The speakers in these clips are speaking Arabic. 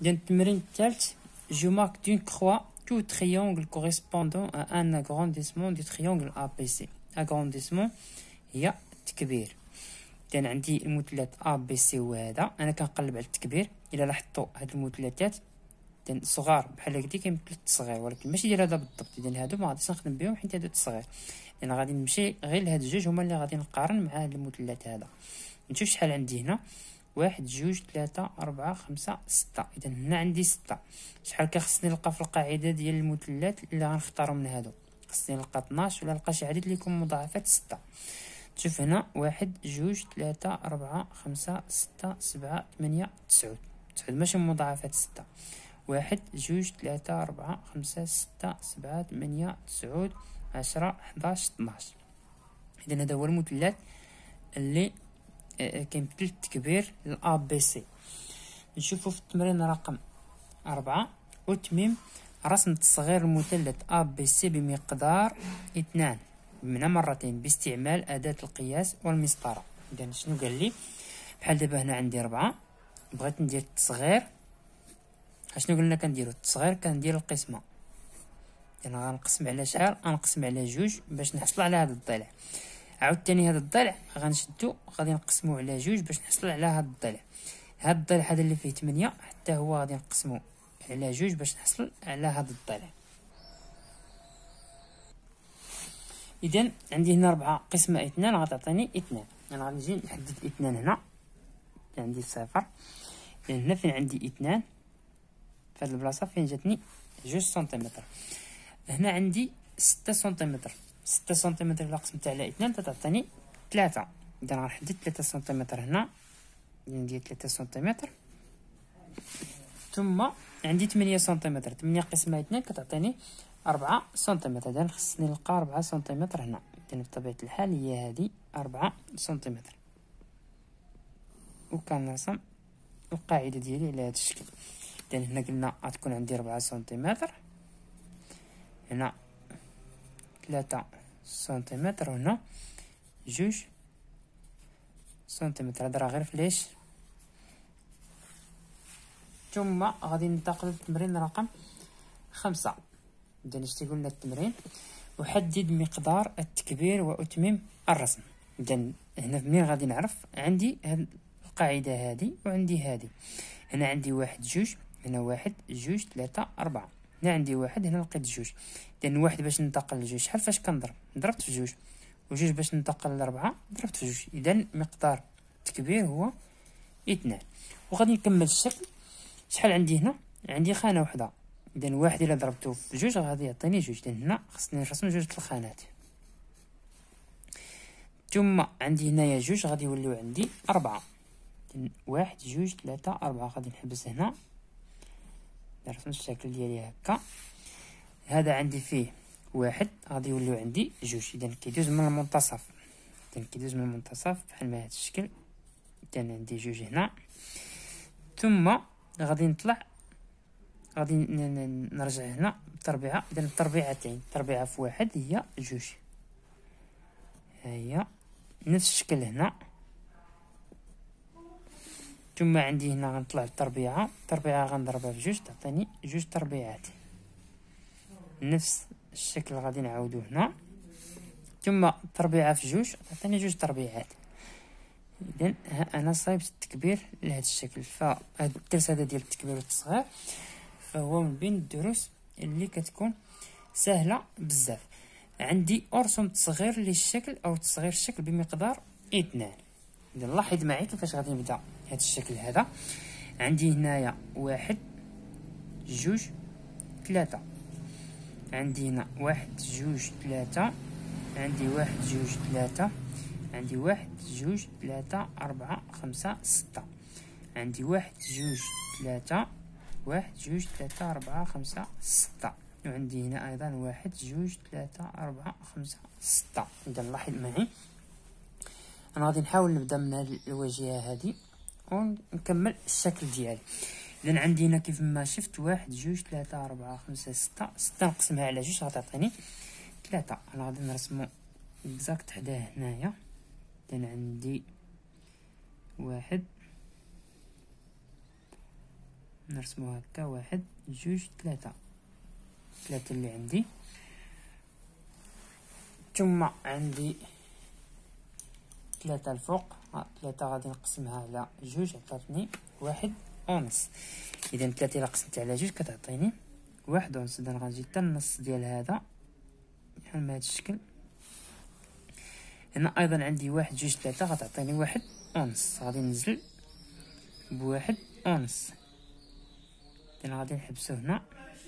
ديال التمرين الثالث جو مارك دون كخوا تو تريونغل كوريسبوندون ا ان اغرونديسمون دو تريونغل ا بي سي. اغرونديسمون هي التكبير. اذا عندي المثلث ا بي سي هو هذا، انا كنقلب على التكبير. الا لاحظتوا هاد المثلثات اذا صغار بحال هكذا كيمثل التصغير، ولكن ماشي ديال هذا بالضبط. اذا هادو ما غاديش نخدم بهم حيت هادو التصغير. انا غادي نمشي غير لهاد الجوج هما اللي غادي نقارن مع هاد المثلث هذا. نشوف شحال عندي هنا، 1 2 3 4 5 6. اذا هنا عندي 6. شحال كخصني نلقى في القاعده ديال المثلث اللي غنختارو من هادو؟ خصني نلقى 12 ولا نلقى شي عدد اللي يكون مضاعفات 6. شوف هنا 1 2 3 4 5 6 7 8 9. 9 ماشي مضاعفات 6. 1 2 3 4 5 6 7 8 9 10 11 12. اذا هذا هو المثلث اللي كيمثل التكبير للA B C. نشوفوا في التمرين رقم 4 أتمم رسم تصغير المثلث A B C بمقدار 2 بمعنى مرتين باستعمال أداة القياس والمسطرة. إذا شنو قال لي؟ بحال دابا هنا عندي 4، بغيت ندير التصغير. اشنو قلنا كنديرو التصغير؟ كندير القسمة. يعني غنقسم على شحال؟ غنقسم على 2 باش نحصل على هذا الضلع. عاوتاني هذا الضلع غنشدو غادي نقسمو على 2 باش نحصل على هذا الضلع. هذا الضلع هذا اللي فيه 8 حتى هو غادي نقسمو على 2 باش نحصل على هذا الضلع. اذا عندي هنا 4 قسمة 2 غتعطيني 2. انا غادي نجي نحدد 2 هنا، عندي 0. هنا فين عندي 2 في هاد البلاصه فين جاتني 2 سنتيمتر. هنا عندي 6 سنتيمتر. 6 سنتيمتر الا قسمت على 2 تعطيني 3. اذا غنحدد 3 سنتيمتر هنا، ندير 3 سنتيمتر. ثم عندي 8 سنتيمتر. 8 قسمة 2 كتعطيني 4 سنتيمتر. اذا خصني نلقى 4 سنتيمتر هنا. اذا بطبيعة الحال هي هذه 4 سنتيمتر، وكنرسم القاعدة ديالي على هذا الشكل. إذا هنا قلنا غتكون عندي 4 سنتيمتر، هنا 3 سنتيمتر، وهنا 2 سنتيمتر. هذا راه غير فلاش. ثم غادي ننتقل للتمرين رقم 5. إذا اش تيقول لنا التمرين؟ أحدد مقدار التكبير وأتمم الرسم. إذا هنا منين غادي نعرف؟ عندي هاد القاعدة هادي وعندي هادي. هنا عندي 1 2، هنا 1 2 3 4. هنا عندي 1، هنا لقيت 2. إذا 1 باش ننتقل ل 2 شحال فاش كنضرب؟ ضربت في 2. و2 باش ننتقل ل 4 ضربت في 2. إذا مقدار التكبير هو 2. وغادي نكمل الشكل. شحال عندي هنا؟ عندي خانة وحدة. إذا 1 إلا ضربته في 2 غادي يعطيني 2. إذا هنا خصني نرسم 2 الخانات. ثم عندي هنايا 2 غادي يوليو عندي 4. 1 2 3 4. غادي نحبس هنا، نرسم الشكل ديالي هكا. هذا عندي فيه 1 غادي يوليو عندي 2. إذا كيدوز من المنتصف. إذا كيدوز من المنتصف بحال ما هذا الشكل. إذا عندي 2 هنا. ثم غادي نطلع، غادي نرجع هنا بتربيعة. إذا تربيعتين، تربيعة في 1 هي 2. ها هي نفس الشكل هنا. ثم عندي هنا غنطلع التربيعة، التربيعة غنضربها في 2 تعطيني 2 تربيعات. نفس الشكل غادي نعاودو هنا. ثم تربيعة في 2 تعطيني 2 تربيعات. إذا أنا صايبت التكبير لهذا الشكل. فهاد الدرس هذا ديال التكبير والتصغير فهو من بين الدروس اللي كتكون سهلة بزاف. عندي أرسم تصغير للشكل أو تصغير الشكل بمقدار 2. إذا لاحظ معي كيفاش غادي نبدا هذا الشكل هذا. عندي هنايا 1 2 3. عندي هنا 1 2 3. عندي 1 2 3. عندي 1 2 3 4 5 6. عندي 1 2 3. 1 2 3 4 5 6. وعندي هنا أيضا 1 2 3 4 5 6. إذا لاحظ معي أنا غادي نحاول نبدا من هذه الواجهة هذه ونكمل الشكل ديالي. إذا عندي هنا كيف ما شفت 1 2 3 4 5 6. 6 نقسمها على 2 غتعطيني 3. أنا غادي نرسمو إكزاكت حداه هنايا. إذا عندي 1 نرسمو هكا، 1 2 3 اللي عندي. ثم عندي 3 الفوق، 3 غادي نقسمها على 2 عطاتني 1.5. اذا 3 الا قسمت على 2 كتعطيني 1.5. اذا غنجي حتى النص ديال هذا بحال بهذا الشكل. هنا ايضا عندي 1 2 3 غتعطيني 1.5. غادي ننزل ب1.5. اذا غادي نحبسو هنا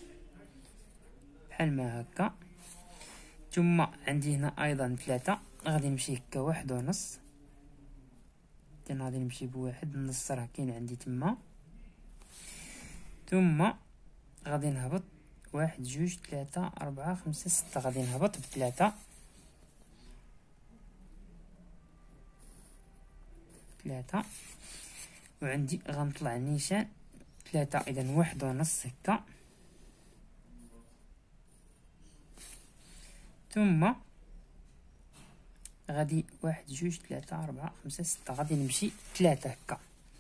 بحال ما هكا. ثم عندي هنا ايضا 3 غادي نمشي هكا 1.5. اذا غادي نمشي بواحد، النص راه كاين عندي تما. ثم غادي نهبط 1 2 3 4 5 6. غادي نهبط ب3 وعندي غنطلع نيشان 3. اذا 1.5 هكا. ثم غادي 1 2 3 4 5 6. غادي نمشي 3 هكا،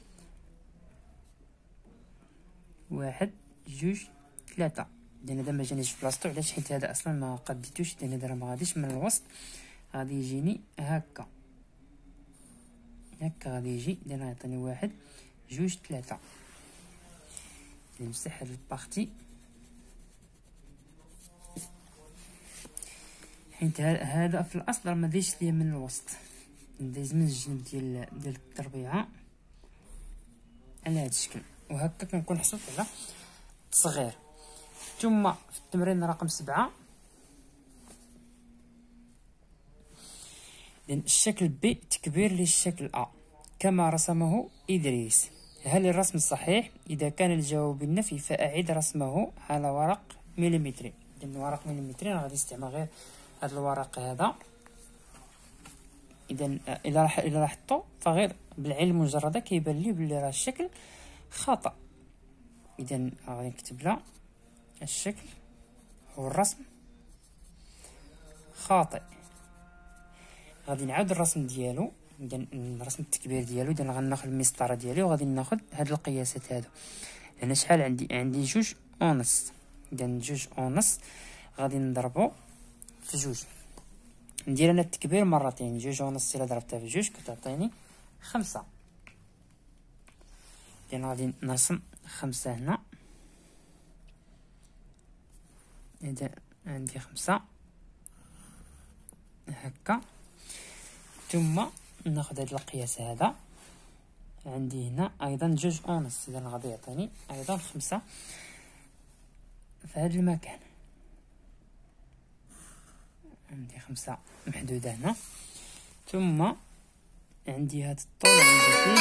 1 2 3. اذا هذا ما جانيش في بلاصتو، علاش؟ حيت هذا اصلا ما قديتوش. اذا هذا ما غاديش من الوسط، غادي يجيني هكا غادي يجي. اذا غيعطيني 1 2 3. نمسح هاد البارتي حيت هذا في الاصل راه ما دايش ليا من الوسط، دايز من الجنب ديال التربيعه على هذا الشكل. وهكا كنكون حصلت على التصغير. ثم في التمرين رقم 7 الشكل ب تكبير للشكل أ كما رسمه إدريس، هل الرسم صحيح؟ إذا كان الجواب بالنفي فأعد رسمه على ورق مليمتري. لأن ورق مليمتري غادي نستعمل غير هذا الورق هذا. إذا إلا لاحظتوا فغير بالعين المجردة كيبان لي بلي راه الشكل خطأ. إذا غادي نكتب له الشكل هو الرسم خاطئ. غادي نعاود الرسم ديالو، اذا الرسم التكبير ديالو. اذا غناخذ المسطره ديالي وغادي ناخذ هاد القياسات هادو. هنا شحال عندي 2.5. اذا 2.5 غادي نضربو في 2. ندير انا التكبير مرتين. 2.5 الا ضربتها في 2 كتعطيني 5. اذا غادي نرسم 5 هنا. اذا عندي 5 هكا. ثم ناخذ هذا القياس هذا. عندي هنا ايضا 2.5. اذا غادي يعطيني ايضا 5 في هذا المكان. عندي 5 محدوده هنا. ثم عندي هذا الطول عندي فيه.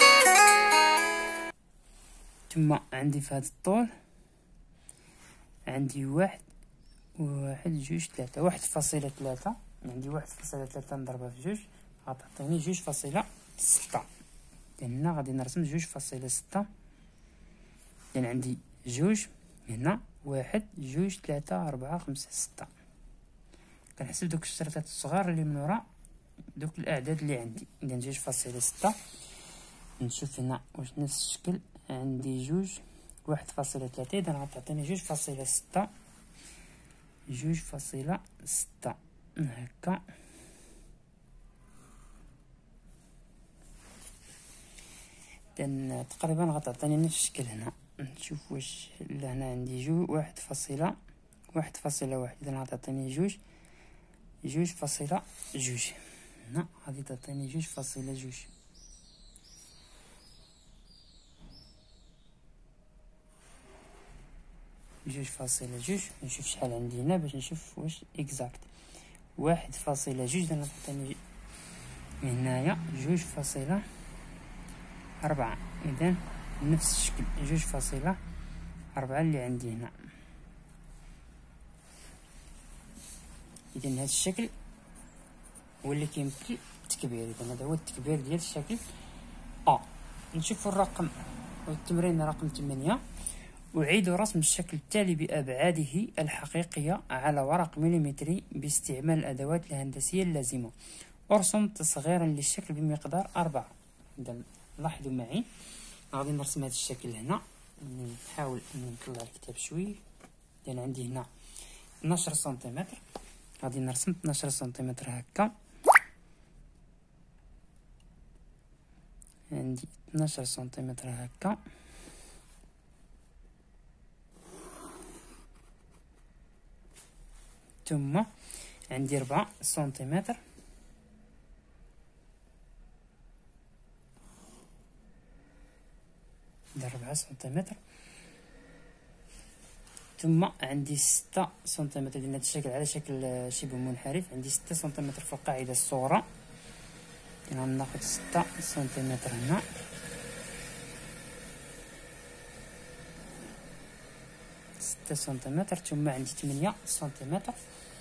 ثم عندي في هذا الطول عندي 1 2 3 1.3. عندي 1.3 نضربها في 2 غتعطيني 2.6. هنا غادي نرسم 2.6. يعني عندي 2 هنا 1 2 3 4 5 6. كنحسب دوك الشريطات الصغار اللي من وراء دوك الاعداد اللي عندي. اذا 2.6. نشوف هنا واش نفس الشكل. عندي 1.3. اذا غتعطيني 2.6 هكا. اذا تقريبا غتعطيني نفس الشكل. هنا نشوف واش هنا عندي 1.1. اذا غتعطيني 2.2. هنا غادي تعطيني 2.2. نشوف شحال عندي هنا باش نشوف واش اكزاكت. 1.2. اذا غتعطيني هنايا 2.4. اذا نفس الشكل 2.4 اللي عندي هنا. اذا هذا الشكل هو اللي كيمثل التكبير. اذا هذا هو التكبير ديال الشكل ا. نشوفوا الرقم والتمرين رقم 8. أعيد رسم الشكل التالي بأبعاده الحقيقية على ورق مليمتري باستعمال الأدوات الهندسية اللازمة. أرسم تصغيرا للشكل بمقدار 4. إذا لاحظوا معي غادي نرسم هذا الشكل هنا. نحاول اني نطلع الكتاب شوي. لان عندي هنا 12 سنتيمتر، غادي نرسم 12 سنتيمتر هكا. عندي 12 سنتيمتر هكا، ثم عندي 4 سنتيمتر، ندير 4 سنتيمتر، ثم عندي 6 سنتيمتر. لأن هذا الشكل على شكل شبه منحرف، عندي 6 سنتيمتر في القاعدة الصغرى. غناخد 6 سنتيمتر هنا، 6 سنتيمتر، ثم عندي 8 سنتيمتر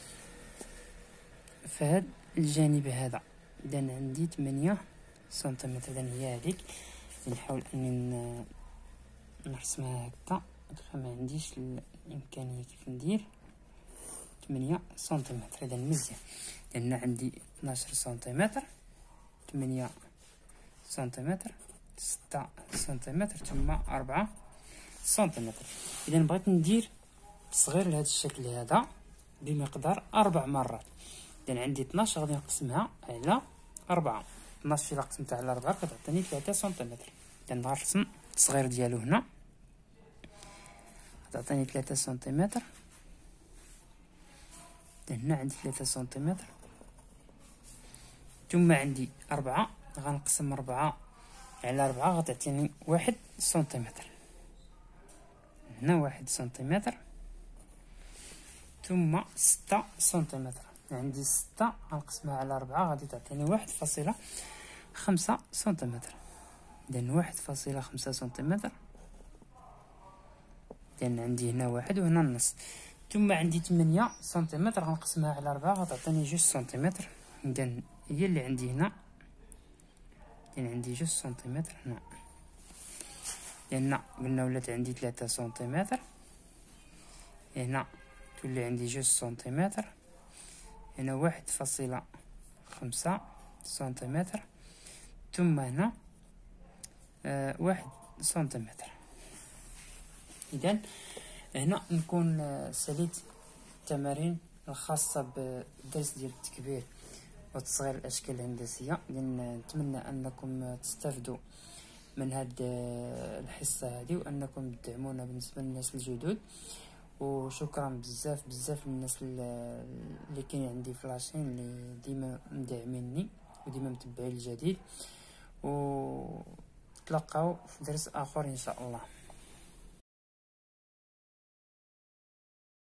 في هذا الجانب هذا. إذا عندي 8 سنتيمتر. إذا هي هذيك. نحاول اني نرسمها هكا، ما عنديش الامكانيه كيف ندير 8 سنتيمتر. اذا مزيان، لان عندي 12 سنتيمتر، 8 سنتيمتر، 6 سنتيمتر، ثم 4 سنتيمتر. اذا بغيت ندير تصغير لهذا الشكل هذا بمقدار 4 مرات. اذا عندي 12 غادي نقسمها على 4. 12 الا قسمتها على 4 كتعطيني 3 سنتيمتر. اذا غنرسم التصغير ديالو هنا، تعطيني 3 سنتيمتر. هنا عندي 3 سنتيمتر، ثم عندي 4 غنقسم 4 على 4 غتعطيني 1 سنتيمتر. هنا 1 سنتيمتر، ثم 6 سنتيمتر. عندي 6 غنقسمها على 4 غادي تعطيني 1.5 سنتيمتر. إذن 1.5 سنتيمتر. لأن عندي هنا 1 وهنا النص. ثم عندي 8 سنتيمتر غنقسمها على 4 غتعطيني 2 سنتيمتر. إذن هي اللي عندي هنا، لأن عندي 2 سنتيمتر هنا. لأن قلنا ولات عندي 3 سنتيمتر، هنا تولي عندي 2 سنتيمتر، هنا 1.5 سنتيمتر، ثم هنا 1 سنتيمتر. إذن هنا نكون ساليت التمارين الخاصة بالدرس ديال التكبير وتصغير الأشكال الهندسية. لأن نتمنى أنكم تستافدوا من هاد الحصة هذه، وأنكم تدعمونا بالنسبة للناس الجدد. وشكرا بزاف للناس اللي كاين عندي في لاشين اللي ديما مدعميني وديما متبعين الجديد. وتلقاو في درس آخر إن شاء الله.